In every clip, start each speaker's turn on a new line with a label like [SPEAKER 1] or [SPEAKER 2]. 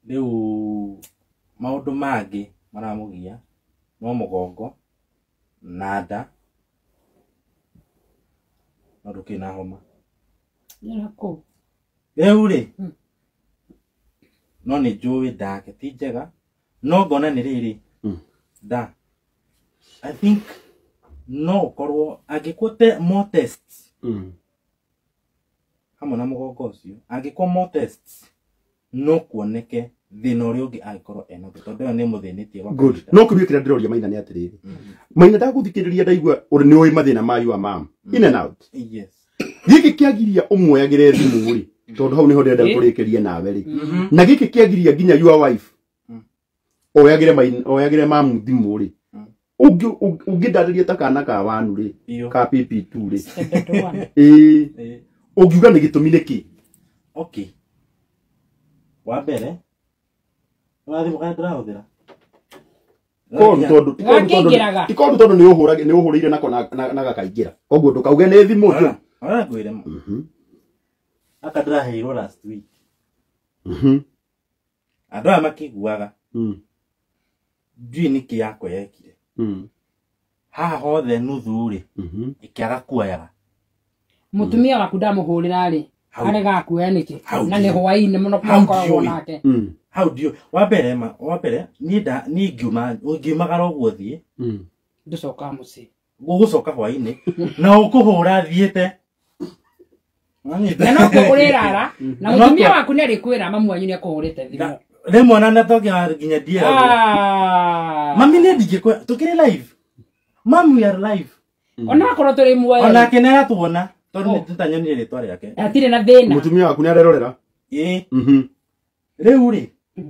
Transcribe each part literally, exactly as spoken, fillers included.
[SPEAKER 1] Riu maundu mangi maramugia no mugongo nada no rukina homa
[SPEAKER 2] Yarako.
[SPEAKER 1] Riu ri no ni njui ndake ti njega no ngona ni riri da I think no korwo angikuote more tests hamwe na mugongo ucio angikuo more tests no kuoneke thina uria ungi angikorwo ena tondu ni muthinitie wa
[SPEAKER 3] good no kubio kira ndiroria maina ni atiriri maina ndaguthikiriria ndaigua uri ni oi mathina ma you mam in and out
[SPEAKER 1] yes
[SPEAKER 3] giki kiagiria umwoyagire thimu ri tondu hau niho ndenda kurikiria nawe ri na giki kiagiria ginya your wife oyagire maina oyagire mamu thimu ri ungi ungi ndariria ta kana ka wanu ri ka P P two ri eh ungiuga ni gitumi niki
[SPEAKER 1] okay wa mbere wathi mukandira uthira
[SPEAKER 3] Koru tondu tondu tondu ni uhurage ni uhurire nako na na gakaingira koguo ndukauge ni thimu tu
[SPEAKER 1] ara ngwire mhm akadira heiro last week
[SPEAKER 3] mhm
[SPEAKER 1] andra makiguaga
[SPEAKER 3] mhm
[SPEAKER 1] njui niki yako yekire
[SPEAKER 3] mhm
[SPEAKER 1] haha hothe nuthu ri
[SPEAKER 3] mhm
[SPEAKER 1] ikiaga kuoyaga
[SPEAKER 2] mutumia waku ndamuhurira ri arega kuoya niki na ni hwaini muno kwako nake
[SPEAKER 3] mhm
[SPEAKER 1] how do you wa mbere ma wa mbere ni nda ni ngiuma ngiumagara uguo thie
[SPEAKER 3] mhm
[SPEAKER 2] nducoka muci
[SPEAKER 1] gugucoka hwaini na ukuhura thiete
[SPEAKER 2] na no kuhurira na mutumia waku ni ari kwira mamu wanyu ni akuhurite thimu
[SPEAKER 1] Remo na natokia nginya dia
[SPEAKER 2] ah
[SPEAKER 1] mami ni ndije kwa tukire live mami we are live
[SPEAKER 2] ona korwo turi muoyo
[SPEAKER 1] ona kenera tuona tondu ni tutanyoni ri twari yake
[SPEAKER 2] atire na thina
[SPEAKER 3] mutumia waku ni arerorera
[SPEAKER 1] eh
[SPEAKER 3] mhm
[SPEAKER 1] riu ri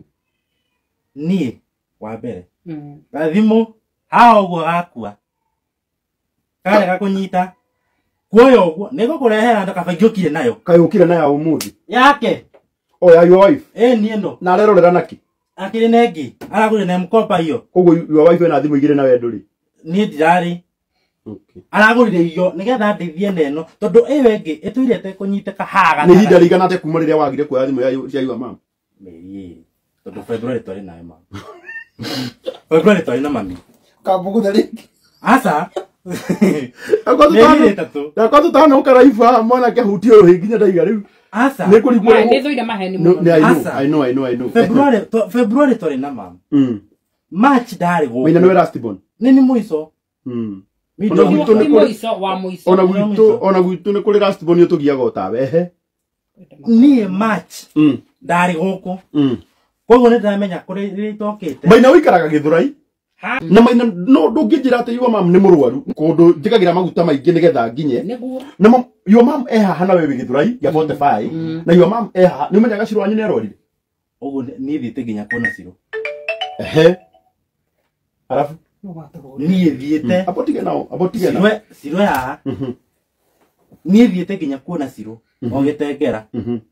[SPEAKER 1] ni wa mbere gathimu ha uguo gakua kare gakunyita kuoyo uguo niko kurehera ndakabagiukire nayo
[SPEAKER 3] kayukire nayo umuthi
[SPEAKER 1] yake
[SPEAKER 3] oya your wife
[SPEAKER 1] eh ni ndo
[SPEAKER 3] na arerorera naki
[SPEAKER 1] akiri nengi aragure na mkopa hiyo
[SPEAKER 3] koguo your wife ena thimu igire nawe nduri
[SPEAKER 1] ni ndirari
[SPEAKER 3] okay
[SPEAKER 1] aragurire iyo nigetha ndithie neno tondu ewe ngi etuirete kunyiteka haga
[SPEAKER 3] ni hinda rigana te kuma riria wagire kuoya thimu ya your mama
[SPEAKER 1] meri tondu February twari nawe mama February twari na mami
[SPEAKER 3] kabugu thari
[SPEAKER 1] asa
[SPEAKER 3] akotu tano akotu tano ukaraifa mwana ke hutio higinya ndaiga riu
[SPEAKER 1] asa
[SPEAKER 3] ni kurigura
[SPEAKER 2] ni thuira maheni muno
[SPEAKER 3] I know I know I know
[SPEAKER 1] February February twari na mama
[SPEAKER 3] mm
[SPEAKER 1] March ndari go
[SPEAKER 3] wina no last born
[SPEAKER 1] nini muico
[SPEAKER 3] mm
[SPEAKER 2] ona gwitu ni muico wa muico
[SPEAKER 3] ona gwitu ona gwitu ni kuri last born utugiaga utawe ehe
[SPEAKER 1] ni March
[SPEAKER 3] mm
[SPEAKER 1] ndari goko
[SPEAKER 3] mm
[SPEAKER 1] koguo ni ndamenya kuri ritokete
[SPEAKER 3] maina wikaraga githurai na maina no ndungijira ati your mom ni murwaru kundu njikagira maguta maingi nigetha nginye na your mom eha hana wewe githurai ya forty-five na your mom eha ni menyaga ciro anyu ni arorire
[SPEAKER 1] uguo ni thiite nginya kuona ciro
[SPEAKER 3] ehe arafu
[SPEAKER 1] ni thiite
[SPEAKER 3] apotige nao apotige nao
[SPEAKER 1] ciro ciro ya ni thiite nginya kuona ciro o gitengera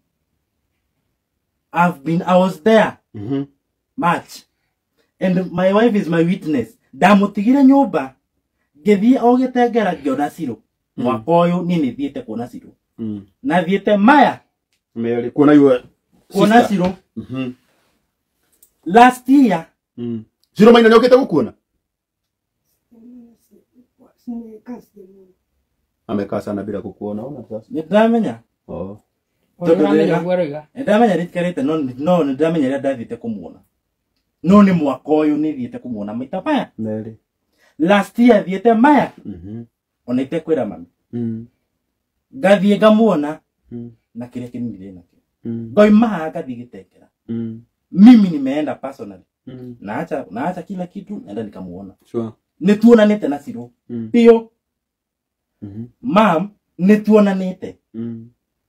[SPEAKER 1] I've been I was there
[SPEAKER 3] mhm
[SPEAKER 1] March and my wife is my witness ndamutigire nyumba ngithie o gitengera ngiona ciro mwaka uyu ni ni thiite kuona ciro na thiite maya
[SPEAKER 3] meri kuona yue
[SPEAKER 1] kuona ciro
[SPEAKER 3] mhm
[SPEAKER 1] last year
[SPEAKER 3] mhm ciro maina nyokete gukuona amekaa sana bila kukuona ona sasa
[SPEAKER 1] ndamenya
[SPEAKER 3] oh
[SPEAKER 1] ndamenya rikarite no no ndamenya ria ndathite kumuona no ni mwaka uyu ni thiite kumuona maita maya
[SPEAKER 3] meri
[SPEAKER 1] last year thiite maya
[SPEAKER 3] mhm
[SPEAKER 1] ona ite kwira mami
[SPEAKER 3] mhm
[SPEAKER 1] ngathie ngamuona
[SPEAKER 3] mhm
[SPEAKER 1] na kile kinire nakio
[SPEAKER 3] mhm
[SPEAKER 1] ngoima ngathie gitekera
[SPEAKER 3] mhm
[SPEAKER 1] mimi nimeenda personally
[SPEAKER 3] mhm
[SPEAKER 1] naacha naacha kila kitu naenda nikamuona
[SPEAKER 3] sure
[SPEAKER 1] nituonanite na ciro
[SPEAKER 3] mhm
[SPEAKER 1] pio
[SPEAKER 3] mhm
[SPEAKER 1] mam nituonanite
[SPEAKER 3] mhm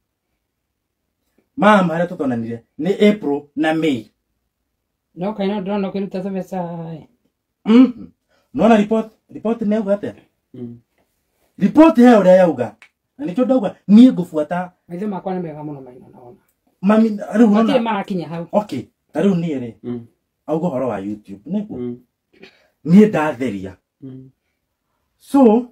[SPEAKER 1] mam haria tutonanire ni April na May
[SPEAKER 2] no kaina ndona kiruta sabesa
[SPEAKER 1] mhm no na report report ne ugate
[SPEAKER 3] mhm
[SPEAKER 1] report he uria yauga na nicho ndauga nie ngufuata
[SPEAKER 2] maithe makwa ni mega muno maina naona
[SPEAKER 1] mami riu
[SPEAKER 2] no
[SPEAKER 1] na
[SPEAKER 2] marakinya hau
[SPEAKER 1] okay riu ni ri
[SPEAKER 3] mhm
[SPEAKER 1] augo horo wa YouTube niguo
[SPEAKER 3] mhm
[SPEAKER 1] nie ndatheria
[SPEAKER 3] mhm
[SPEAKER 1] so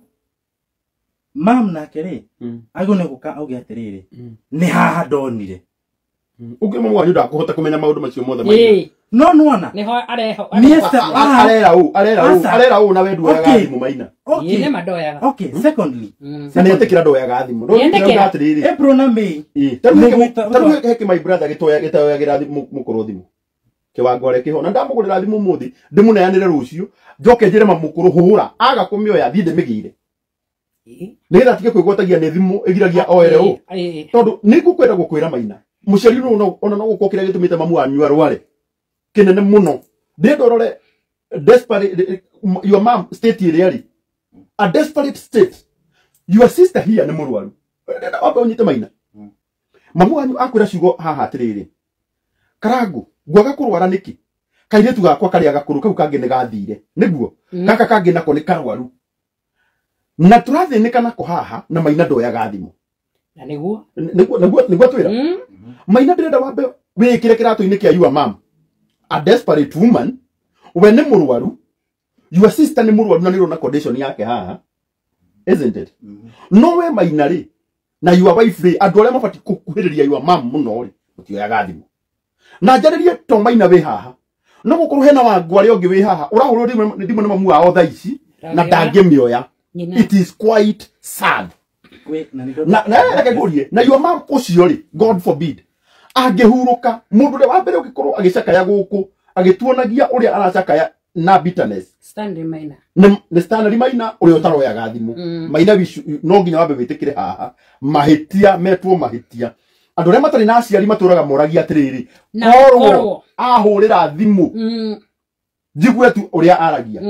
[SPEAKER 1] mam na kere
[SPEAKER 3] mhm
[SPEAKER 1] ago ne guka auge atiriri
[SPEAKER 3] mhm
[SPEAKER 1] ni haha ndonire
[SPEAKER 3] Uge mamu wanyu ndakuhota kumenya maundu macio mothe maina.
[SPEAKER 1] No nuona.
[SPEAKER 2] Niho areho.
[SPEAKER 1] Mister
[SPEAKER 3] arera u, arera u, arera u na wendu ya gathimu maina.
[SPEAKER 2] Okay. Yene madoyaga.
[SPEAKER 1] Okay, secondly.
[SPEAKER 3] Na niyetekira ndo ya gathimu. Ro ndira atiriri.
[SPEAKER 1] April na May.
[SPEAKER 3] Taru heke my brother gitoya gitoya girathi mukuru thimu. Kiwangore kiho na ndamugurira thimu muthi ndimuneanire rucio njoke njire mamukuru hura aga kumioya thinde migire. Nĩgetha tige kwĩgwatagia nĩ thimũ ĩgiragia oere ũ tondũ nĩngũkwenda gũkwĩra maina mũciari no ona no gũkũ kĩrĩa gĩtũmĩte mamu wanyu arware kĩnene mũno ndĩenda ũrore desperate your mom state ĩrĩa rĩ a desperate state your sister here nĩ mũrwaru ndĩenda wambe ũnyite maina mamu wanyu akwĩra ciugo haha atĩrĩrĩ Karangu ngwaga kũrwara nĩkĩ kairĩtu gakwa karĩa gakũrũ kau kangĩ nĩ gathire nĩguo gaka kangĩ nako nĩ karwaru na tũrathiĩnĩka nako haha na maina ndoyaga thimũ
[SPEAKER 2] na nĩguo
[SPEAKER 3] nĩguo nĩguo nĩguo twĩra maina ndĩrenda wambe wĩkĩre kĩratũ-inĩ kĩa your mom a desperate woman we nĩ mũrwaru your sister nĩ mũrwaru na nĩrona condition yake haha isn't it no we maina rĩ na your wife rĩ andũ arĩa mabatiĩ kũkuhĩrĩria your mom mũno rĩ mũtioyaga thimũ na njarĩrie to maina wĩ haha no gũkorwo hena wangu arĩa ũngĩ wĩ haha ũrahũrwo thimũ nĩ mamu wao thaa ici na ndangĩmĩoya. It is quite sad. Na na reke ngurie na your mom ucio ri God forbid angehuruka mundu ri wa mbere ugikorwo agicakaya guku agituonagia uria aracakaya na bitterness
[SPEAKER 2] Stanley Maina
[SPEAKER 3] ni Stanley Maina uria utaroyaga thimu maina no nginya wambe witikire haha mahitia metwo mahitia andu ria matari na aciari maturaga moragia atiriri korwo ahurira thimu njigwe tu uria aragia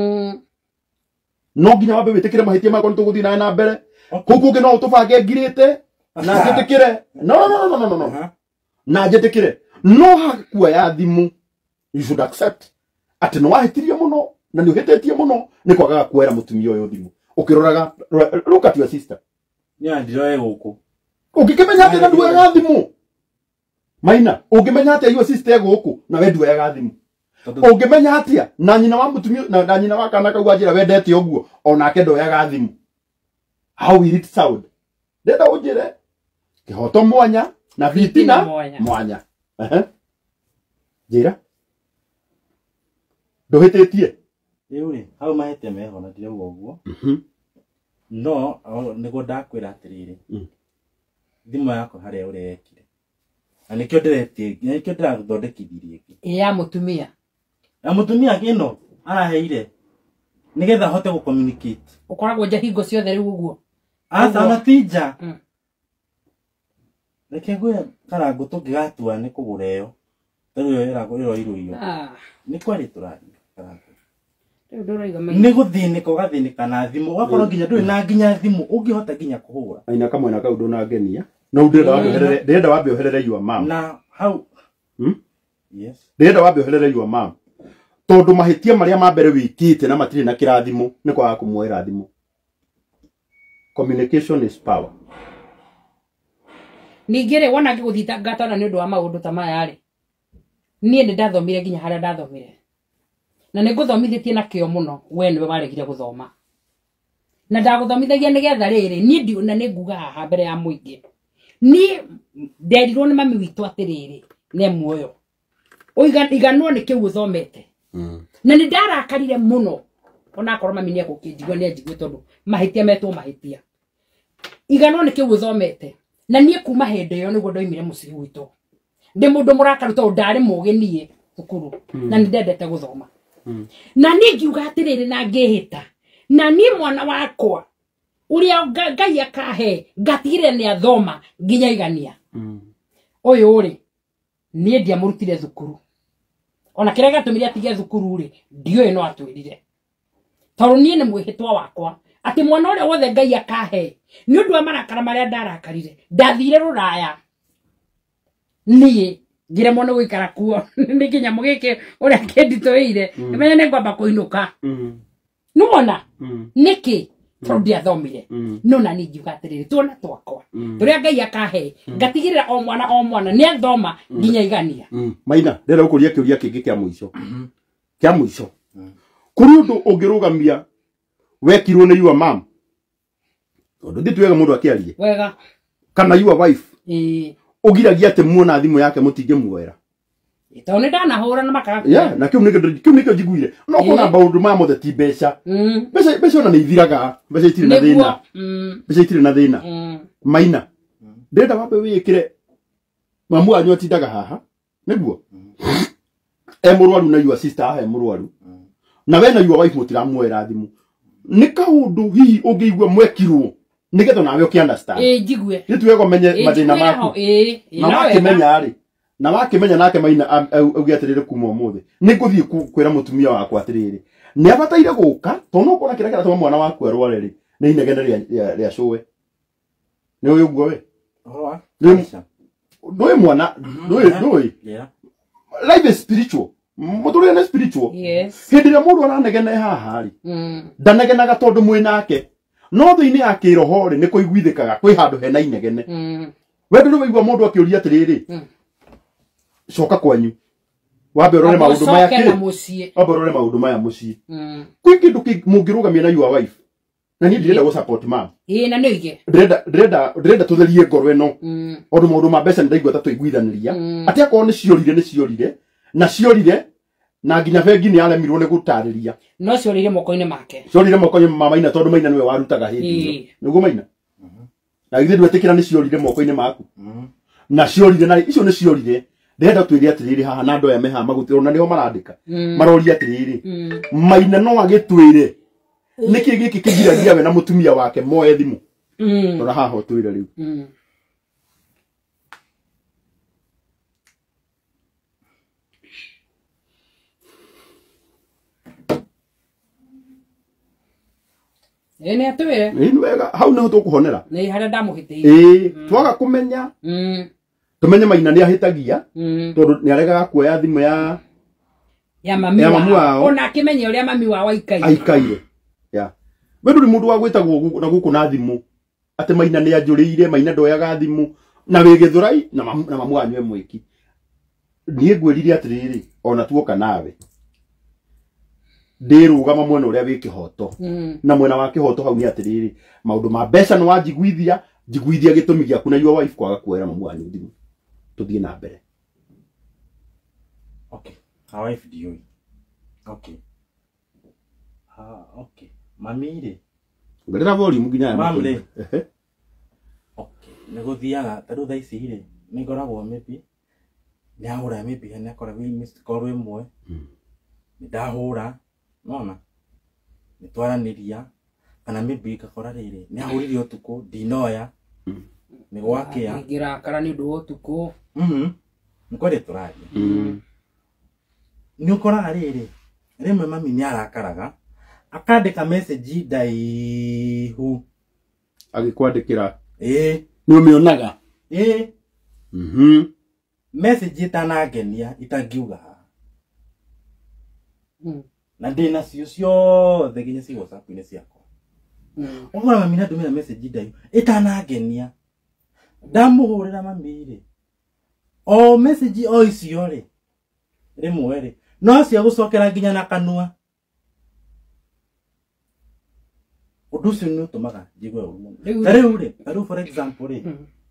[SPEAKER 3] no nginya wambe witikire mahitia makwa nituguthii nawe na mbere kuku no utubange ngirite na njitikire no no no no no no na njitikire no hakuoya thimu you should accept ati no wahitirie muno na ni uhetetie muno ni kwagaga kuera mutumia uyu thimu ukiroraga look at your sister
[SPEAKER 1] nya ndiroe guku
[SPEAKER 3] ukikimenya ati na nduaga thimu maina ukimenya ati your sister guku na we nduaga thimu ungimenya atia na nyina wa mutumia na nyina wa kana kau ajira wendete uguo onake ndoyaga thimu how will it sound ndenda unjire kihoto mwanya na vitina mwanya ehe njira nduhititie
[SPEAKER 1] riu hau mahete meho na ndirauga uguo no nigo ndakwira atiriri thimu yako haria urekire na nikio ndiretie nikio ndirathondekithirie
[SPEAKER 2] iki ya mutumia
[SPEAKER 1] na mutumia kino araheire nigetha hote gu communicate
[SPEAKER 2] ukoragwo nja hingo ciothe riu uguo
[SPEAKER 1] asa matija reke ngwe Karangu tungigatua ni kugureyo tayo era iro iro iyo ni kwari turari Karangu
[SPEAKER 2] riu ndoroiga mai
[SPEAKER 1] ni guthinika ugathinika na thimu ugakorwo nginya nduri na nginya thimu ungihota nginya kuhura
[SPEAKER 3] aina kamwe na kau ndona ngenia no ndenda wambe oherere ndenda wambe oherere your mom
[SPEAKER 1] na how
[SPEAKER 3] hmm
[SPEAKER 1] yes
[SPEAKER 3] ndenda wambe oherere your mom tondu mahitia maria ma mbere wikite na matiri na kirathimo ni kwaga kumwera thimo. Communication is power.
[SPEAKER 2] Ningire wona ngiguthita ngatana ni undu wa maundu ta maya ri nie ni ndathomire nginya haria ndathomire na ni nguthomithitie na kio muno we niwe waregire guthoma na ndaguthomithagia nigetha riri nie ndi na ni nguga haha mbere ya muingi nie nderirwo ni mami witu atiriri ne muoyo oiga iganwo ni kiu uthomete na ni ndarakarire muno ona akorwo mami ni egukijigwa ni njigwe tondu mahitia metwo mahitia iganwo ni kiu uthomete na nie kuma hende yo niguo ndoimire mucii gwitu ndi mundu murakaru tondu ndari mugi nie thukuru na ni ndendete guthoma na ni ngiuga atiriri na ngihita na ni mwana wakwa uria Ngai akahe ngatigire ni athoma nginya igania uyu ri ni ndia murutire thukuru ona kire gatumire atige thukuru ri ndiyo no atwirire tondu ni ni mwihitwa wakwa ati mwana uria wothe Ngai akahe ni undu wa marakara maria ndarakarire ndathire ruraya ni ngire mwana gwikara kuo ni nginya mugike uria kenditoire menya ni ngwamba kuinuka nuona niki tondu ndiathomire no na ni ngiuga atiriri tuona twakwa turia Ngai akahe ngatigirira o mwana o mwana ni athoma nginya igania
[SPEAKER 3] maina ndera ukuria kiuria kingi kia muico kia muico kuri undu ungirugamia wekirwo ni your mom tondu nditwega mundu akiarie
[SPEAKER 2] wega
[SPEAKER 3] kana your wife
[SPEAKER 2] eh
[SPEAKER 3] ugiragia ati muona thimu yake mutinge muera
[SPEAKER 2] ito ne dana hora na maka
[SPEAKER 3] yeah na kiu nike kiu nike jiguire no kona baundu ma mothe ti beca beca beca na ni ithiraga beca itire na thina beca itire na thina maina ndenda wambe wikire mamu anyu atindaga haha niguo e murwaru na your sister he murwaru na we na your wife mutiramuera thimu ni kaundu hihi ungiigua mwekirwo nigetha nawe uki understand
[SPEAKER 2] eh jigwe
[SPEAKER 3] ni tuwe menye madina maku
[SPEAKER 2] eh
[SPEAKER 3] na wakimenya ari na wakimenya nake maina augi atirire kuma umuthi ni nguthie kwira mutumia wakwa atirire ni abataire guka tono kona kira kira twa mwana waku arware ri ni inegene ria ria showe ni uyu guo we
[SPEAKER 1] oh
[SPEAKER 3] ndoi mwana ndoi ndoi
[SPEAKER 1] yeah
[SPEAKER 3] life is spiritual muturire na spiritual
[SPEAKER 2] yes
[SPEAKER 3] hindire mundu aranegene haha ri
[SPEAKER 2] mm
[SPEAKER 3] ndanegenaga tondu mwi nake no thiini ya kiroho ri ni kuiguithikaga kwi handu hena inegene
[SPEAKER 2] mm
[SPEAKER 3] we ndu wigua mundu akiuria atiriri coka kwanyu wambe urore maundu maya kiri wambe urore maundu maya mucii kwi kindu mungirugamia na your wife na ni ndirenda go support mam
[SPEAKER 2] eh na noige
[SPEAKER 3] ndirenda ndirenda ndirenda tutherie ngoro eno ondu maundu ma mbeca ndaigua ta tuiguithaniria ati akoro ni ciorire ni ciorire na ciorire na nginya bengi ni alemirwo ni gutariria
[SPEAKER 2] no ciorire moko-ini make
[SPEAKER 3] ciorire moko-ini ma maina tondu maina niwe warutaga hindi niguo maina na ithe ndwetikira ni ciorire moko-ini maku na ciorire na icio ni ciorire ndenda twiri atiriri haha na ndoya meha magutiro na niho marandika maroria atiriri maina no agitwire niki giki kigiragia we na mutumia wake moe thimu tora haha twire riu
[SPEAKER 2] ene atwire
[SPEAKER 3] ni wega hau no tukuhonera
[SPEAKER 2] ni hara ndamuhiti
[SPEAKER 3] eh twaga kumenya tumenye maina ni ahitagia tondu ni aregaga kuoya thimu ya
[SPEAKER 2] ya mami wao ona kimenye uria mami wao aikaire
[SPEAKER 3] aikaire ya we nduri mundu wa gwitagwo na guku na thimu ati maina ni anjuriire maina ndoyaga thimu na wigithurai na na mamu anyu emwiki nie ngwirire atiriri ona tuoka nawe ndirugama mwena uria wi kihoto na mwena wa kihoto hau ni atiriri maundu ma mbeca no wanjiguithia njiguithia gitumi giaku na your wife kwaga kuera mamu anyu thimu tuthie na mbere
[SPEAKER 1] okay how wife do you okay ah okay mamire
[SPEAKER 3] ngerera volume nginya
[SPEAKER 1] mamre okay negothiaga taru tha ici ri ni ngoragwo maybe ni ahura maybe ni akora wi missed call imwe ni ndahura nona ni twaraniria kana maybe ngakora riri ni ahurire utuku ndinoya ni gwakia
[SPEAKER 2] ngira kara ni ndu utuku
[SPEAKER 1] mhm nkwere turaria ni ukora riri rimwe mami ni arakaraga akandika message ndaihu
[SPEAKER 3] agikwandikira
[SPEAKER 1] eh
[SPEAKER 3] ni umionaga
[SPEAKER 1] eh
[SPEAKER 3] mhm
[SPEAKER 1] message itanangenia itangiuga
[SPEAKER 2] mm
[SPEAKER 1] na ndina cio ciothe nginya ci WhatsApp ini ciakwa mm umwe mami na ndumira message ndaihu itanangenia ndamuhurira mami ri o message o icio ri rimwe ri no cia gucokera nginya na kanua udusi ni utumaga jigwe urumu tariu ri tariu for example ri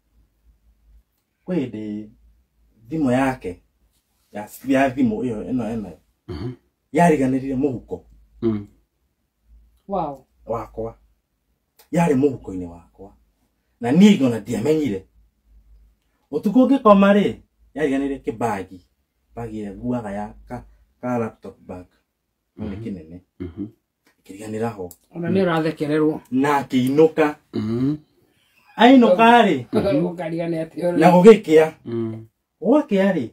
[SPEAKER 1] kwende thimu yake ya ya thimu iyo eno eno mhm yariganirire muhuko
[SPEAKER 3] mhm
[SPEAKER 2] wow
[SPEAKER 1] wakwa yari muhuko ini wakwa na nigo na ndiamenyire utuko ngikoma ri yariganirire kibagi bagi ya guaga ya ka, ka laptop bag ni kinene mhm kiriganira ho
[SPEAKER 2] ona ni urathekererwo
[SPEAKER 1] na kiinuka
[SPEAKER 3] mhm
[SPEAKER 1] ainuka ri
[SPEAKER 2] ukarigane atio
[SPEAKER 1] na gugikia
[SPEAKER 3] mhm
[SPEAKER 1] wakia ri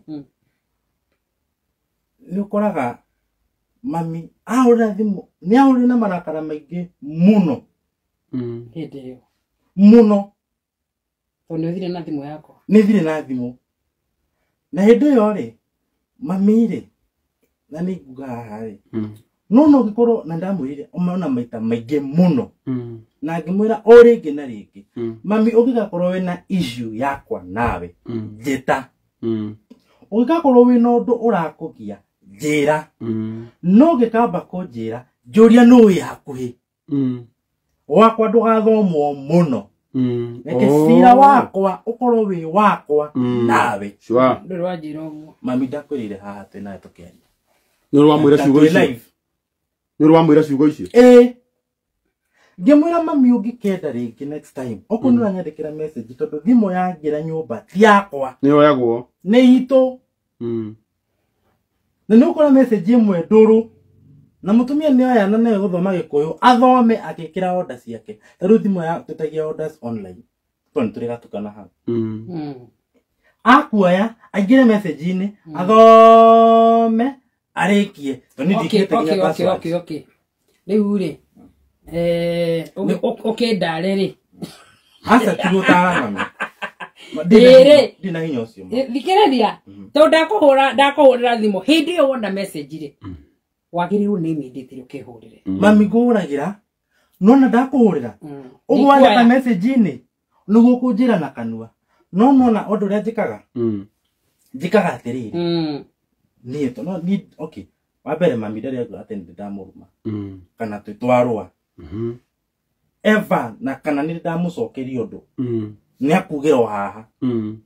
[SPEAKER 1] ni ukoraga mami ahura thimu ni ahuri na marakara maingi muno
[SPEAKER 3] mhm
[SPEAKER 2] hede
[SPEAKER 1] muno
[SPEAKER 2] to ni thire na thimu yako
[SPEAKER 1] ni thire na thimu na hede yo ri mami ri na ni nguga ri
[SPEAKER 3] mhm
[SPEAKER 1] no no gikoro na ndamwirire umaona maita maingi muno
[SPEAKER 3] mhm
[SPEAKER 1] na ngimwira o ringi na ringi
[SPEAKER 3] mhm
[SPEAKER 1] mami ugigakorwo wina issue yakwa nawe njita
[SPEAKER 3] mhm
[SPEAKER 1] ugigakorwo wina undu urakugia njira
[SPEAKER 3] mhm
[SPEAKER 1] no gikamba kunjira njuria no wi hakuhi
[SPEAKER 3] mhm
[SPEAKER 1] wakwa ndugathomwo muno Reke cira wakwa ukorwo wi wakwa nawe.
[SPEAKER 3] Sure.
[SPEAKER 2] Ndu wajira uguo.
[SPEAKER 1] Mami ndakwirire haha twi nawe tukeria.
[SPEAKER 3] Ni ro wamwira ciugo icio. Ni ro wamwira ciugo icio.
[SPEAKER 1] Eh. Ngimwira mami ungikenda ringi next time. Oku nura nyandikira message tondu thimo yangira nyumba ti yakwa.
[SPEAKER 3] Ni ro yagwo.
[SPEAKER 1] Ni itu.
[SPEAKER 3] Mm.
[SPEAKER 1] Na nukora message imwe nduru. Na mutumia ni aya na nayo guthoma gikuyu athome akikira order ciake. Taru thimo ya tutagia orders online. Toni turi gatukana ha.
[SPEAKER 3] Mm.
[SPEAKER 2] Mm.
[SPEAKER 1] Akuoya aingire message ini athome arikie. Toni dikite
[SPEAKER 2] Okay,
[SPEAKER 1] kinya
[SPEAKER 2] okay, okay, okay. Riu ri. Eh, okay ndare ri.
[SPEAKER 1] Asa tigutara mami.
[SPEAKER 2] Ndire.
[SPEAKER 1] Dina hinyo ucio.
[SPEAKER 2] Thikiriria. To ndakuhura ndakuhurira thimo. Hindi yo wona message ri. Wagirirwo ni immediately ukihurire.
[SPEAKER 1] Mami nguragira. Nona ndakuhurira. Ugo wandika message ini. Nugo kunjira na kanua. No nona undu ria njikaga.
[SPEAKER 3] Mm.
[SPEAKER 1] Njikaga atiriri.
[SPEAKER 2] Mm.
[SPEAKER 1] Ni to no ni okay. Wabere mami ndari agu atende ndamuruma.
[SPEAKER 3] Mm.
[SPEAKER 1] Kana twitwarwa.
[SPEAKER 3] Mhm.
[SPEAKER 1] Eva na kana ni ndamucokeria undu.
[SPEAKER 3] Mm.
[SPEAKER 1] Ni akugira haha.
[SPEAKER 3] Mm.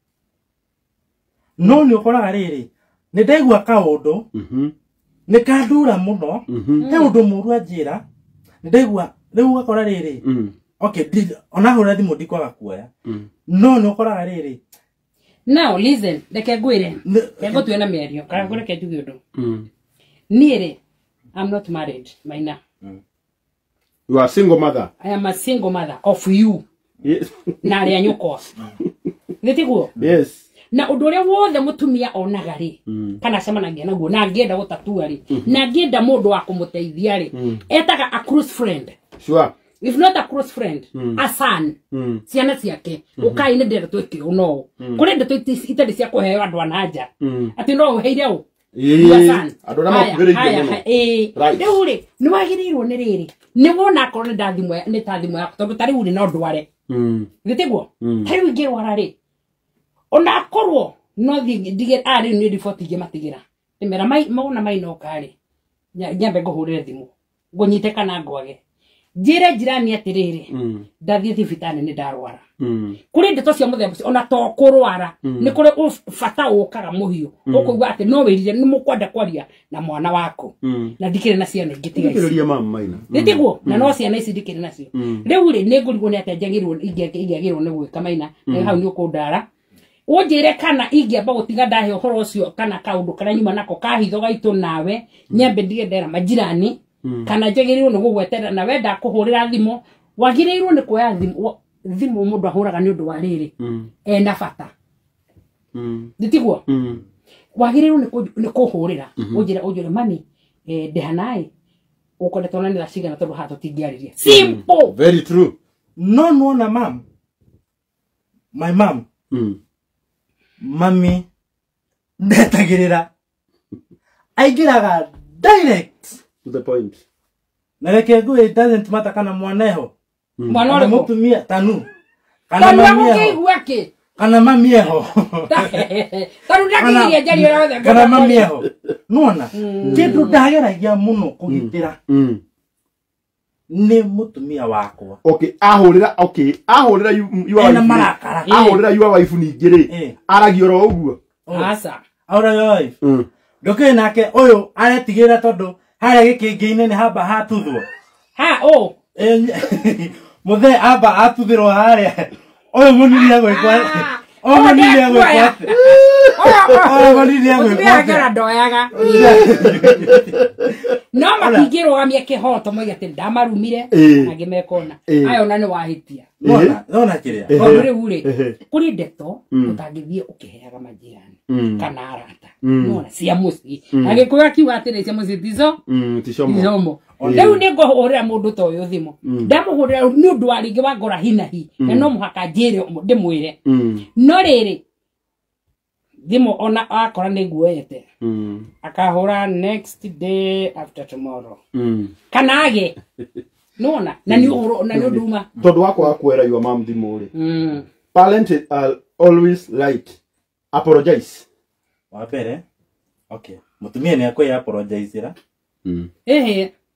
[SPEAKER 1] No ni ukoraga riri. Ni ndaigua kaundu.
[SPEAKER 3] Mhm.
[SPEAKER 1] Ni kandura muno.
[SPEAKER 3] Mhm.
[SPEAKER 1] He undu muru anjira. Ni ndaigua riu gakora riri.
[SPEAKER 3] Mm.
[SPEAKER 1] Okay, ona hura thimu ndikwaga kuoya.
[SPEAKER 3] Mm.
[SPEAKER 1] No ni ukoraga riri.
[SPEAKER 2] Now listen, reke ngwire. Reke tuena mĩario. Kana ngureke njuge undu.
[SPEAKER 3] Mm.
[SPEAKER 2] Niĩ rĩ, I'm not married, Maina.
[SPEAKER 1] Mm.
[SPEAKER 3] You are a single mother.
[SPEAKER 2] I am a single mother of you.
[SPEAKER 3] Yes.
[SPEAKER 2] Na arĩa nyũkwa. Nĩtiguo?
[SPEAKER 3] Yes.
[SPEAKER 2] Na ũndũ ũrĩa wothe mũtumia onaga rĩ,
[SPEAKER 3] Mm.
[SPEAKER 2] kana cemanagia naguo na angĩenda gũtatua rĩ, na angĩenda mũndũ wa kũmũteithia rĩ, etaga a close friend.
[SPEAKER 3] Sure.
[SPEAKER 2] If not a close friend, a son.
[SPEAKER 3] Mm.
[SPEAKER 2] Ciana ciake, ukai nĩ ndĩra twĩkĩrwo no. Kũrĩ ndeto itarĩ cia kũheo andũ a nanja. Atĩ no ũheire ũ.
[SPEAKER 3] Andũ arĩa makugĩrĩirie mũno.
[SPEAKER 2] Eh, rĩu rĩ, nĩ wagĩrĩirwo nĩ rĩrĩ. Nĩ wona akorwo nĩ ndathimwo nĩ ta thimũ yaku tondũ ta rĩu rĩ no ndware. Gĩtiguo? Ta rĩu ingĩrwara rĩ. Ona akorwo no thiĩ ndige a rĩu nĩ report ingĩmatigĩra. Ndĩmera mauna mainoka rĩ. Nyambe ngũhũrĩre thimũ. Ngũnyite kana ngwage. Njĩre njirani atĩrĩrĩ. Ndathiĩ thibitarĩ nĩ ndarwara. Kũrĩ ndeto cia mũthemba ona to kũrwara nĩ kũrĩ bata ũkaga mũhiũ. Ũkũigua atĩ no wĩrire nĩ mũkwenda kwaria na mwana waku. Na ndikĩrĩ na ciana ingĩ tiga ici.
[SPEAKER 3] Ndikĩrĩria mama Maina.
[SPEAKER 2] Nĩtiguo na no ciana ici ndikĩrĩ nacio. Rĩu rĩ nĩ ngũrigwo nĩ atĩ njagĩrĩrwo ingĩagĩrĩrwo nĩ gwĩka Maina. Hau nĩ ũkũndara. Unjire kana ingĩamba gũtiga ndahe ũhoro ũcio kana kaũndũ karĩa nyuma nako kahitho gaitũ nawe nyambe ndige ndera majirani kana njagĩrĩrwo nĩ gũgweterera na wenda kũhũrĩra thimũ wagĩrĩirwo nĩ kuoya thimũ thimũ mũndũ ahũraga nĩ ũndũ wa rĩrĩ ena bata nditiguo wagĩrĩirwo nĩ kũhũrĩra unjire unjire mami ndehanaĩ ũkoretwo na nĩra cigana tondũ hato tingĩarĩria simple
[SPEAKER 3] Very true.
[SPEAKER 1] No no na mam. My mom.
[SPEAKER 3] Mm.
[SPEAKER 1] Mami ndetagirira aigiraga direct
[SPEAKER 3] To the point.
[SPEAKER 1] na reke ngui it doesn't matter kana mwaneho
[SPEAKER 2] mwana
[SPEAKER 1] kana
[SPEAKER 2] ũrĩkũ
[SPEAKER 1] mutumia tanu kana
[SPEAKER 2] tanu
[SPEAKER 1] mami eho
[SPEAKER 2] ũkĩigua kĩ
[SPEAKER 1] kana mami eho
[SPEAKER 2] tanu ndakiria njari yothe
[SPEAKER 1] kana mami eho nona kindu ndageragia muno kugitira ni mutumia wakwa.
[SPEAKER 3] Okay, ahurira okay, ahurira you you are
[SPEAKER 1] ena marakara
[SPEAKER 3] ahurira you are wife ni ngiri aragio ro uguo
[SPEAKER 2] asa
[SPEAKER 1] ahura yo wife
[SPEAKER 3] mm
[SPEAKER 1] ndoke nake uyu aretigira tondu haria gikingi-ini ni hamba hatuthwo
[SPEAKER 2] ha o
[SPEAKER 1] muthe amba atuthirwo haria uyu munini agwikwa o munini agwikwa o munini agwikwa
[SPEAKER 2] ngara ndoyaga no makingĩrũgamia kĩhoto moiga atĩ ndamarumire na ngĩmekona aya ona nĩ wahitia
[SPEAKER 1] nona nona kiria
[SPEAKER 2] rĩu rĩ kũrĩ ndeto ũtangĩthiĩ ũkĩheaga majirani kana arata nona cia mũciĩ agĩkũyũ akiuga atĩrĩ cia mũciĩ tico ticomo rĩu nĩ ngũhũrĩra mũndũ ta ũyũ thimũ ndamũhũrĩra nĩ ũndũ wa rĩngĩ wa ngora hi na hi na no mũhaka njĩre ndĩmwĩre no rĩrĩ thimũ ona akora nĩ nguoyete akahũra next day after tomorrow kana age nona na nĩ ũhoro na nĩ ũnduma
[SPEAKER 3] tondu wakwa kwera your mom thimũ rĩ parent are always right apologize
[SPEAKER 1] wa mbere okay mutumia ni akwe apologize ra
[SPEAKER 2] ehe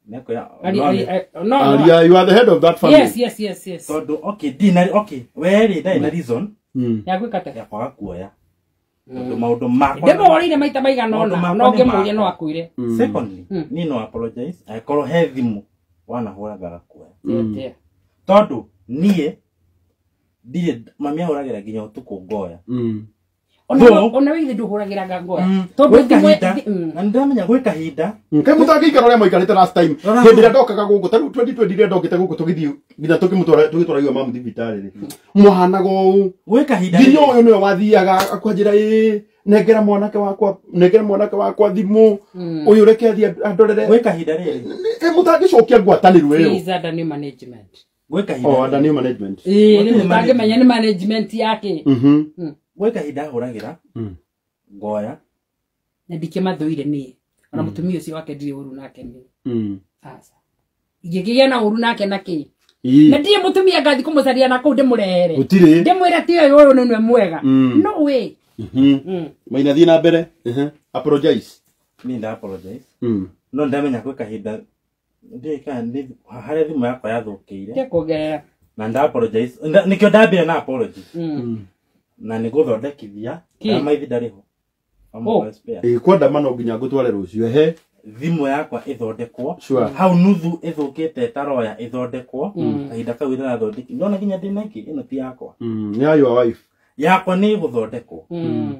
[SPEAKER 1] neko ya
[SPEAKER 2] no
[SPEAKER 3] Aria, you are the head of that family.
[SPEAKER 2] yes yes yes yes
[SPEAKER 1] so do okay dina okay weri dai na reason
[SPEAKER 2] ya gwikate
[SPEAKER 1] ya kwaga kuoya ndo maundu makwa
[SPEAKER 2] ndemo worire maita maigana ona no ngemuye no akwire
[SPEAKER 1] secondly ni no apologize I call he thimu wana hura gaga kuoya
[SPEAKER 2] tete
[SPEAKER 1] tondu nie ndire mami ahuragira nginya utuku ngoya
[SPEAKER 2] ona ona withi nduhuragira gangoya
[SPEAKER 1] tondu kahinda na ndamenya gwika hinda
[SPEAKER 3] Kai mutangi ikaro ria maikarite last time hindi ria ndokaga guku taru twenty twenty ria ndokite guku tugithii nginya tukimutwara tugitwara iyo mamu thibitari ri muhanaga uu
[SPEAKER 1] gwika hinda
[SPEAKER 3] nginya uyu niwe wathiaga akwanjira ii negera mwanake wakwa negera mwanake wakwa thimu uyu reke athie andorere
[SPEAKER 1] gwika hinda ri
[SPEAKER 3] Kai mutangi cokia ngwataniru iyo
[SPEAKER 2] is under new management
[SPEAKER 1] gwika hinda
[SPEAKER 3] oh under new management
[SPEAKER 2] eh ni mutangi menya ni management yake
[SPEAKER 3] mhm
[SPEAKER 1] gwika hinda ahuragira ngoya
[SPEAKER 2] na ndikĩmathũire niĩ ona mũtumia ũcio wake ndirĩ ũru nake niĩ
[SPEAKER 3] mm
[SPEAKER 2] aca ingĩkĩgĩa na ũru nake na kĩ
[SPEAKER 3] Ii.
[SPEAKER 2] na ndiĩ mũtumia ngathi kũmũcaria na kũu ndĩmũrehere
[SPEAKER 3] Gũtirĩ.
[SPEAKER 2] ndĩmwĩre ti ũyũ ũyũ nĩwe mwega
[SPEAKER 3] Mm.
[SPEAKER 2] no way
[SPEAKER 3] mhm maina thie na mbere mhm apologize
[SPEAKER 1] ni nda apologize
[SPEAKER 3] mm
[SPEAKER 1] no ndamenya gwika hinda ndika ndi haria thimu yakwa yathukiire
[SPEAKER 2] ndĩkuongerera
[SPEAKER 1] na nda apologize nikio ndambire na apology
[SPEAKER 2] Mm.
[SPEAKER 1] na ni guthondekithia
[SPEAKER 2] Ki?
[SPEAKER 1] na maithi ndariho
[SPEAKER 2] Oh.
[SPEAKER 3] eh kwenda mano nginya ngutware rucio ehe
[SPEAKER 1] thimu yakwa ithondekwo
[SPEAKER 3] Sure.
[SPEAKER 1] hau nuthu ithukite taroya ithondekwo
[SPEAKER 2] Mm.
[SPEAKER 1] kahinda kau irathondeki ndona nginya ndina iki ino ti yakwa
[SPEAKER 3] mm ni ayo wife
[SPEAKER 1] yakwa ni guthondekwo
[SPEAKER 2] Mm.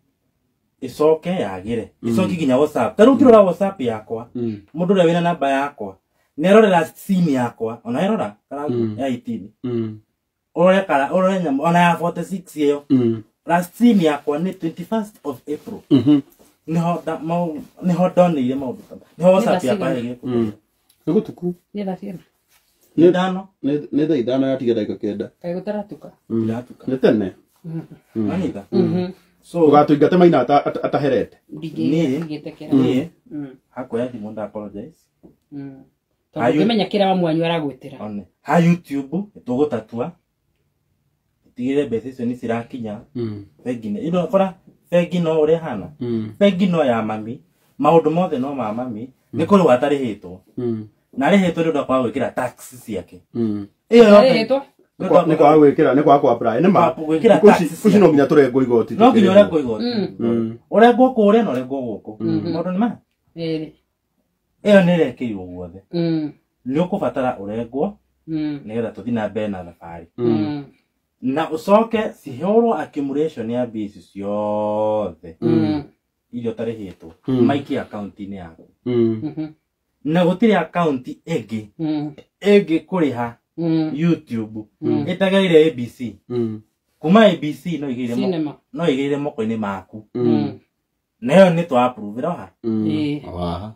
[SPEAKER 1] icoke yagire icoke nginya WhatsApp taru kirora WhatsApp yakwa
[SPEAKER 3] mm
[SPEAKER 1] mundu ria wina namba yakwa nerorera sim yakwa ona erora Karangu
[SPEAKER 3] Mm.
[SPEAKER 1] ya eighteen
[SPEAKER 3] mm
[SPEAKER 1] orore kara orore nyam ona ya forty-six iyo
[SPEAKER 3] mm
[SPEAKER 1] last sim yakwa ni twenty-first of April
[SPEAKER 3] mhm
[SPEAKER 1] niho da mau niho donire maundu ta niho WhatsApp yakwa igi
[SPEAKER 3] mm Nigutuku.
[SPEAKER 2] nĩ tha ciana
[SPEAKER 1] ni dano
[SPEAKER 3] Nĩ nĩ thaa ithano yatiga ndagĩka kenda.
[SPEAKER 2] kaĩ gũtaratuka
[SPEAKER 1] ndatuka
[SPEAKER 3] Nĩ tene.
[SPEAKER 1] anita
[SPEAKER 2] Mhm.
[SPEAKER 1] so
[SPEAKER 3] Ũgatũingate maina ata- ata- ataherete.
[SPEAKER 1] Niĩ.
[SPEAKER 2] ndingĩtekera
[SPEAKER 1] ni
[SPEAKER 2] Mm.
[SPEAKER 1] hakwa yathi mundu apologize
[SPEAKER 2] Mm.
[SPEAKER 1] Are
[SPEAKER 2] tondũ
[SPEAKER 1] you-
[SPEAKER 2] ngĩmenya kĩrĩa wa mwanyu aragwĩtĩra
[SPEAKER 1] one ha YouTube tugutatua tigire mbeca icio ni cirakinya
[SPEAKER 3] Mm.
[SPEAKER 1] bengi ni ino kora bengi no uri hana
[SPEAKER 3] Mm.
[SPEAKER 1] bengi no ya mami maundu mothe no ma mami ni kuri watarihitwo
[SPEAKER 3] Mm.
[SPEAKER 1] na rihitwo ndu kwa gwikira tax ciake
[SPEAKER 3] Mm.
[SPEAKER 1] iyo
[SPEAKER 2] Arĩhĩtwo?
[SPEAKER 3] Nĩ kwa gwĩkĩra nĩ kwa kwa apply nĩ ma.
[SPEAKER 1] gwikira
[SPEAKER 3] Kuci
[SPEAKER 1] tax
[SPEAKER 3] kuci no nginya tũrengwo igoti.
[SPEAKER 1] no nginya urengo igoti
[SPEAKER 3] Mm.
[SPEAKER 1] urengo kuria no urengo guku maundu ni ma
[SPEAKER 2] Ĩrĩ.
[SPEAKER 1] iyo ni rekeirwo guothe
[SPEAKER 2] Mm.
[SPEAKER 1] ni ukubatara urengwo
[SPEAKER 2] Mm.
[SPEAKER 1] nigetha tuthi na mbere na thabarĩ
[SPEAKER 2] Mm.
[SPEAKER 1] na ucoke cihurwo accumulation ya bici ciothe
[SPEAKER 2] Mm.
[SPEAKER 1] irio tarihitwo
[SPEAKER 3] Mm.
[SPEAKER 1] maiki account ini yaku
[SPEAKER 3] Mm.
[SPEAKER 2] Mhm.
[SPEAKER 1] na gutiri account ĩngĩ
[SPEAKER 2] Mm.
[SPEAKER 1] ĩngĩ kuriha
[SPEAKER 2] Mm.
[SPEAKER 1] YouTube
[SPEAKER 2] Mm.
[SPEAKER 1] ĩtageire A B C
[SPEAKER 3] Mm.
[SPEAKER 1] kuma A B C no igire mo
[SPEAKER 2] Cinema.
[SPEAKER 1] no igire moko-ini maku
[SPEAKER 2] Mm.
[SPEAKER 1] nayo ni twa approve roha
[SPEAKER 3] Mm.
[SPEAKER 2] Ĩĩ.
[SPEAKER 3] Waha.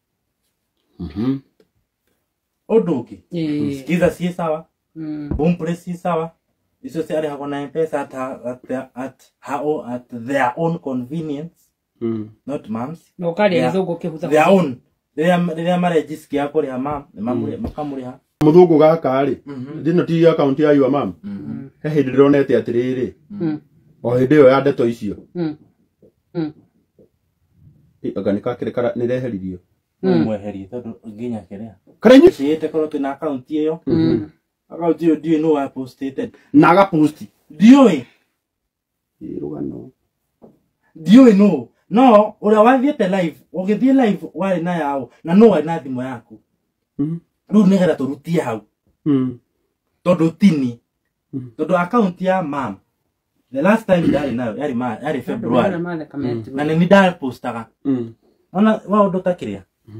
[SPEAKER 3] Mhm.
[SPEAKER 1] undu ũngĩ
[SPEAKER 2] Ĩĩ.
[SPEAKER 1] skiza si sawa
[SPEAKER 2] Mm.
[SPEAKER 1] Boomplay si sawa icio ciarĩhagwo na M-Pesa at, at, at, at, at their own convenience
[SPEAKER 3] Mm.
[SPEAKER 1] not moms
[SPEAKER 2] Na ũkarĩa
[SPEAKER 1] Yeah.
[SPEAKER 2] gĩthũngũ kĩhutha.
[SPEAKER 1] their own rĩrĩa rĩrĩa marejisikia kũrĩha mam nĩ makamũrĩha
[SPEAKER 3] Mũthũngũ gaka rĩ.
[SPEAKER 1] Mhm.
[SPEAKER 3] Ndino ti account ya your mom.
[SPEAKER 2] Mm.
[SPEAKER 3] He hĩndĩ ndĩronete atĩrĩrĩ.
[SPEAKER 2] Mm.
[SPEAKER 3] O hĩndĩ ĩyo ya ndeto icio.
[SPEAKER 2] Mm. Mm.
[SPEAKER 3] Anga nĩ kakĩrĩ nĩ reheririo.
[SPEAKER 2] Mm.
[SPEAKER 1] mweherie tondũ nginya kĩrĩa
[SPEAKER 3] Karenyu.
[SPEAKER 1] ciĩte korwo twĩna account ĩyo
[SPEAKER 2] Mm.
[SPEAKER 1] account ĩyo ndiũĩ nũ wa posted
[SPEAKER 3] Na agapost.
[SPEAKER 1] ndiũĩ
[SPEAKER 3] Rũgano.
[SPEAKER 1] ndiũĩ nũ no ũrĩa wathiĩte live ũgĩthiĩ live warĩ na yaũ na nũ warĩ na thimũ yaku
[SPEAKER 3] Mhm.
[SPEAKER 1] rĩu nĩgetha tũrutie hau
[SPEAKER 3] Mm.
[SPEAKER 1] tondũ tini
[SPEAKER 3] Mm.
[SPEAKER 1] tondũ account ya mam the last time ndarĩ nayo yarĩ ma yarĩ February
[SPEAKER 2] Maana comment.
[SPEAKER 1] na nĩ ndapostaga
[SPEAKER 3] Mm.
[SPEAKER 1] ona maũndũ ta kĩrĩa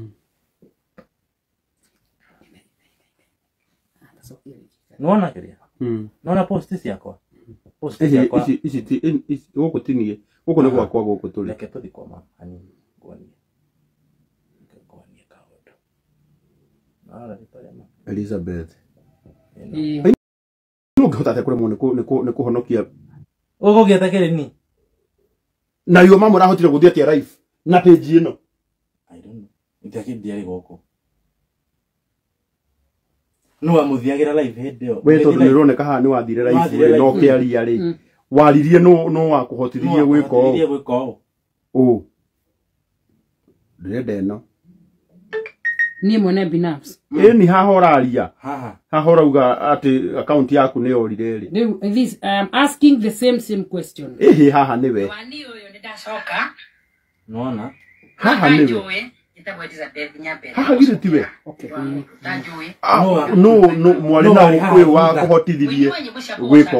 [SPEAKER 1] nĩwona kĩrĩa
[SPEAKER 3] Mm.
[SPEAKER 1] nĩwona post ciakwa post
[SPEAKER 3] Ici
[SPEAKER 1] ciakwa
[SPEAKER 3] ici ici ti ici gũkũ tinie. Gũkũ nĩ gwakwa gũkũ tũrĩ.
[SPEAKER 1] reke tũthi kwa mama hanini ngwanie ngwanie kaũndũ nara rĩtwa mama
[SPEAKER 3] Elizabeth.
[SPEAKER 2] Ĩĩ.
[SPEAKER 3] Nũ ngĩhota atĩa kũremwo nĩ kũ- nĩ kũ- nĩ kũhonokia.
[SPEAKER 1] ũgũgĩeta kĩrĩ
[SPEAKER 3] Na yo mama ũrahotire gũthiĩ atĩa live na page ĩno.
[SPEAKER 1] I don't know ndiakĩndiarĩ gũkũ nũ wamũthiagĩra live hĩndĩ ĩyo
[SPEAKER 3] We tondũ nĩ ũroneka haha nĩ wathire
[SPEAKER 1] Wathire
[SPEAKER 3] live no
[SPEAKER 1] live.
[SPEAKER 3] kĩaria rĩ. Waririe nũ nũ wakũhotithirie gwĩka ũũ.
[SPEAKER 1] gwĩka gwĩka ũũ
[SPEAKER 3] Ũũ. Ndĩrenda ĩno.
[SPEAKER 2] ni mwene binafsi
[SPEAKER 3] eni hahoraria
[SPEAKER 1] haha
[SPEAKER 3] hahorauga ati account yaku ni yorire ri
[SPEAKER 2] this I'm asking the same same question
[SPEAKER 3] ehe haha niwe
[SPEAKER 2] wani uyo ndacoka
[SPEAKER 1] nona
[SPEAKER 3] haha niwe haha gire tiwe
[SPEAKER 2] okay
[SPEAKER 3] no no mwari na kwe wa kuhotithirie gwiko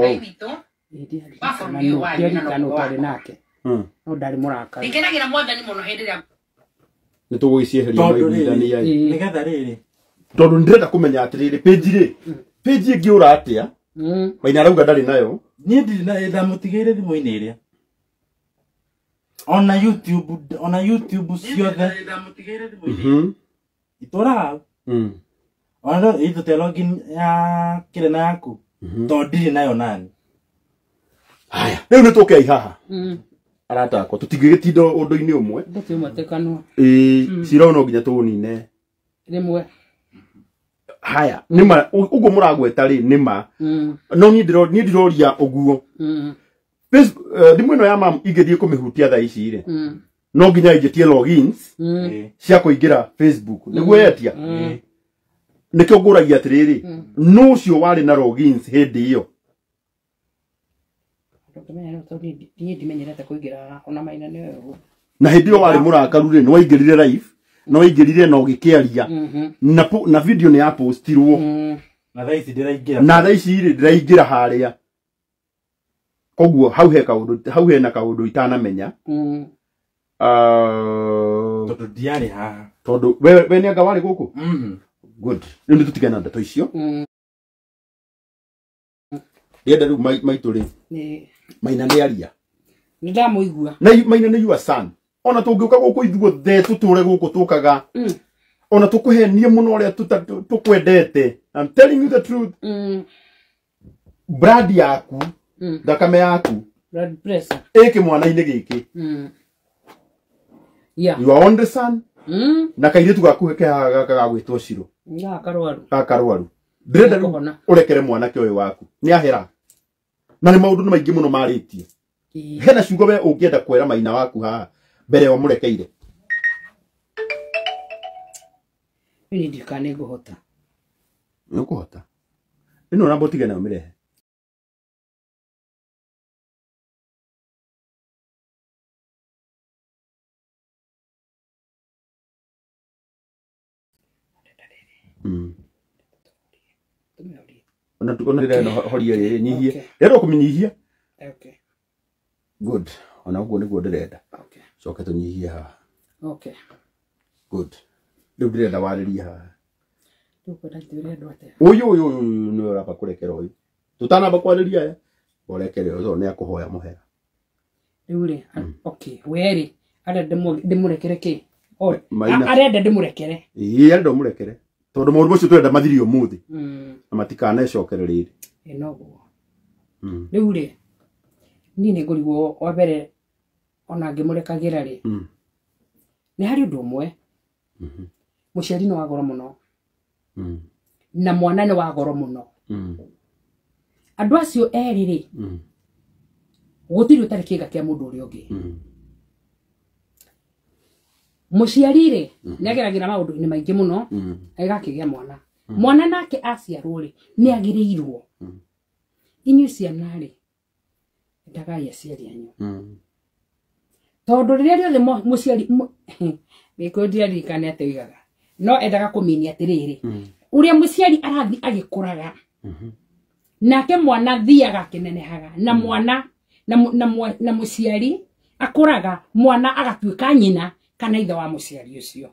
[SPEAKER 2] utari nake no ndari muraka ndikeragira mwathani muno hindi ria
[SPEAKER 3] ni tugwicieheria maiguithania
[SPEAKER 1] ni getha riri
[SPEAKER 3] tondu ndirenda kumenya atiriri page ri page ingi ura atia maina arauga ndari nayo
[SPEAKER 1] ni ndiri na ndamutigire thimu-ini iria ona YouTube ona YouTube ciothe ndamutigire thimu-ini itora
[SPEAKER 3] mm
[SPEAKER 1] ona ito te login ya kirena yaku to ndiri nayo nani
[SPEAKER 3] haya riu ni tuke haha aratakwo tutigigitindo undu-ini umwe
[SPEAKER 2] nduti matekano
[SPEAKER 3] eh cirona nginya tunine
[SPEAKER 2] rimwe
[SPEAKER 3] haya nima ugo muragweta ri nima no ni ndiro ni ndiroria uguo Facebook thimu ino ya mam igithie kumihutia tha ici ri no nginya ingetie logins cia kuingira Facebook niguo yetia nikyo nguragia atiriri no ucio wari na logins hindi iyo na hindi iyo wari murakaru ri no waingirire live no waingirire no gikiaria na na video ni ya postirwo
[SPEAKER 1] na thaisi ndiraingira
[SPEAKER 3] na thaisi ri ndiraingira haria koguo hau he kaundu hau he na kaundu itanamenya
[SPEAKER 2] mm
[SPEAKER 3] uh
[SPEAKER 1] tondu ndiari haha
[SPEAKER 3] tondu we we ni anga wari guku
[SPEAKER 1] mhm
[SPEAKER 3] good riu ni tutigana ndeto icio
[SPEAKER 2] mm
[SPEAKER 3] yenda riu maitu ri
[SPEAKER 2] ni
[SPEAKER 3] maina ni aria
[SPEAKER 2] ni ndamuigua
[SPEAKER 3] na maina ni your son ona tungiuka guku ithuo the tuture guku tukaga
[SPEAKER 2] mm
[SPEAKER 3] ona tukuhenie muno ria tukwendete I'm telling you the truth
[SPEAKER 2] mm
[SPEAKER 3] brad yaku
[SPEAKER 2] mm
[SPEAKER 3] ndakame yaku
[SPEAKER 2] blood pressure
[SPEAKER 3] eke mwana-ini giki
[SPEAKER 2] mm yeah
[SPEAKER 3] you are on the son
[SPEAKER 2] mm
[SPEAKER 3] na kairitu gaku ke ga gwitwo ciro
[SPEAKER 2] nga karwaru
[SPEAKER 3] akarwaru ndirenda riu urekere mwanake uyu waku ni ahera na ni maundu ni maingi muno maritie hena ciugo we ungienda kwera maina waku ha mbere wa murekeire
[SPEAKER 2] ni ndikane guhota
[SPEAKER 3] ni kuhota ino rambo tige na mirehe mm ona tukona ndira no horia ri nyihie rero kuminyihia
[SPEAKER 2] okay
[SPEAKER 3] good ona uguo niguo ndirenda
[SPEAKER 2] okay
[SPEAKER 3] coke tunyihie ha
[SPEAKER 2] okay
[SPEAKER 3] good riu ndirenda wariria ha
[SPEAKER 2] tuko ndakire ndwate
[SPEAKER 3] uyu uyu ni uraba kurekera uyu tutanamba kwariria ya urekere uyu ni akuhoya muhera
[SPEAKER 2] riu ri okay weri ada ndimurekere ki o arenda ndimurekere
[SPEAKER 3] ii arenda murekere tondu maundu macio turenda mathiri umuthi
[SPEAKER 2] mm
[SPEAKER 3] na matikane cokererire
[SPEAKER 2] enoguo
[SPEAKER 3] mm
[SPEAKER 2] riu ri ni ni ngurigwo wa mbere ona ngimurekagera ri
[SPEAKER 3] mm
[SPEAKER 2] ni hari undu umwe
[SPEAKER 3] mhm
[SPEAKER 2] muciari no wagoro muno
[SPEAKER 3] mm
[SPEAKER 2] na mwana ni wagoro muno
[SPEAKER 3] mm
[SPEAKER 2] andu acio eri ri
[SPEAKER 3] mm
[SPEAKER 2] gutiri utari kiga kia mundu uri ungi
[SPEAKER 3] mm
[SPEAKER 2] muciari ri ni ageragira maundu ni maingi muno
[SPEAKER 3] mm
[SPEAKER 2] agakigia mwana mwana nake aciarwo ri ni agirirwo inyu ciana ri ndagai aciari anyu
[SPEAKER 3] mm
[SPEAKER 2] tondu riria riothe muciari gikundi ririkane ate igaga no endaga kuminia atiriri uria muciari arathi agikuraga nake mwana thiaga kinenehaga na mwana na na muciari akuraga mwana agatuika nyina kana ithe wa muciari ucio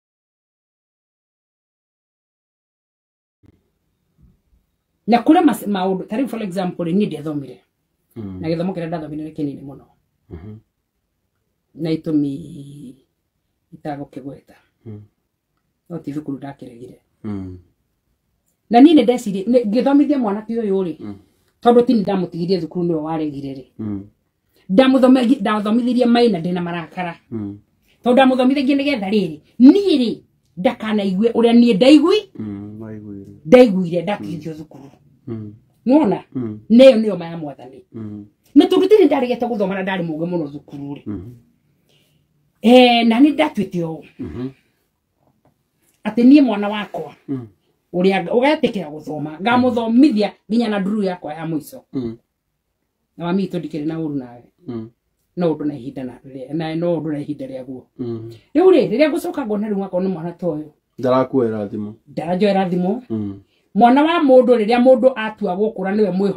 [SPEAKER 2] na kule maundu tari for example ni ndethomire na githomo kira ndathomire kinini muno na itumi itago kigweta no ti thukuru ndakiregire na nini ndeciri ngithomithia mwana ti uyu ri tondu ti ndamutigirie thukuru ni waregire ri ndamuthomithirie ndathomithirie maina ndina marakara tondu ndamuthomithirie nigetha riri ni ri ndakana igue uria ni ndaigui
[SPEAKER 3] maiguire
[SPEAKER 2] ndaiguire ndatigithio thukuru nuona neyo niyo maya mwathani na tondu ti ndarigete guthoma na ndari muge muno thukuru ri eh na ni ndatwite o ati nie mwana wakwa uria ugetikira guthoma ngamuthomithia nginya na nduru yakwa ya mwiso na mami to dikire na uru nawe no undu na ihinda na na no undu na ihinda ria guo riu ri riria gucoka ngona riu mwaka no mwana toyo
[SPEAKER 3] ndarakuera thimo
[SPEAKER 2] ndarajoera thimo mwana wa mundu riria mundu atua gukura niwe mwiho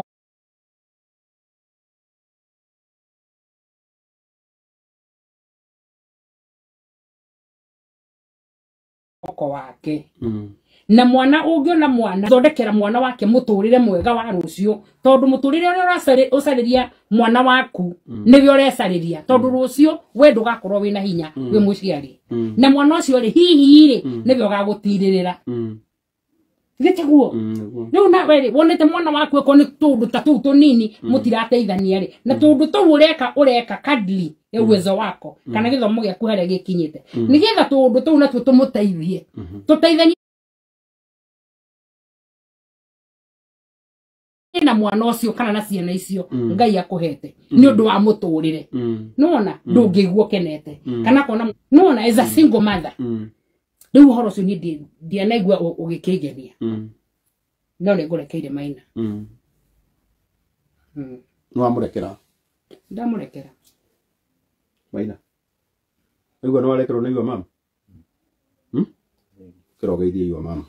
[SPEAKER 2] oko wake na mwana ungiona mwana thondekera mwana wake muturire mwega wa rucio tondu muturire uria uracari ucariria mwana waku niwe urecariria tondu rucio we ndugakorwo wina hinya we muciari na mwana ucio ri hihi ri niwe ugagutirira gitiguo riu na we wonete mwana waku eko ni tundu ta tu tunini mutirateithania ri na tundu tu ureka ureka kadri ya uwezo wako kana githomo giaku haria gikinyite nigetha tundu tu na tu tumuteithie tuteithanie na mwana ucio kana na ciana icio ngai akuhete ni undu wa muturire nona ndungiguo kenete kana kona nona as a single mother riu horo cio ni dia naigua ugikigenia no ni ngurekeire maina
[SPEAKER 3] no amurekera
[SPEAKER 2] ndamurekera
[SPEAKER 3] maina ego no arekero ni yo mama hm kero geithie yo mama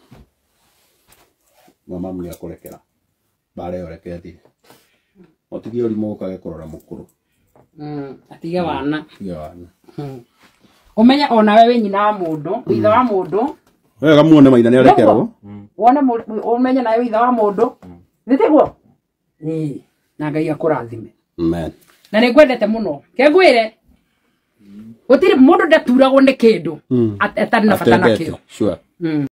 [SPEAKER 3] mama ni akurekera bare oreke athi otigi ori moka gekorora mukuru
[SPEAKER 2] mm atige wana
[SPEAKER 3] atige wana
[SPEAKER 2] umenya ona wewe nyina wa mundu itha wa mundu
[SPEAKER 3] wega muone maina ni arekerwo
[SPEAKER 2] wona umenya na wewe itha wa mundu nitiguo eh na ngai akurathime
[SPEAKER 3] amen
[SPEAKER 2] na ningwendete muno ke ngwire utiri mundu ndaturagwo ni kindu atari na bata nakio
[SPEAKER 3] sure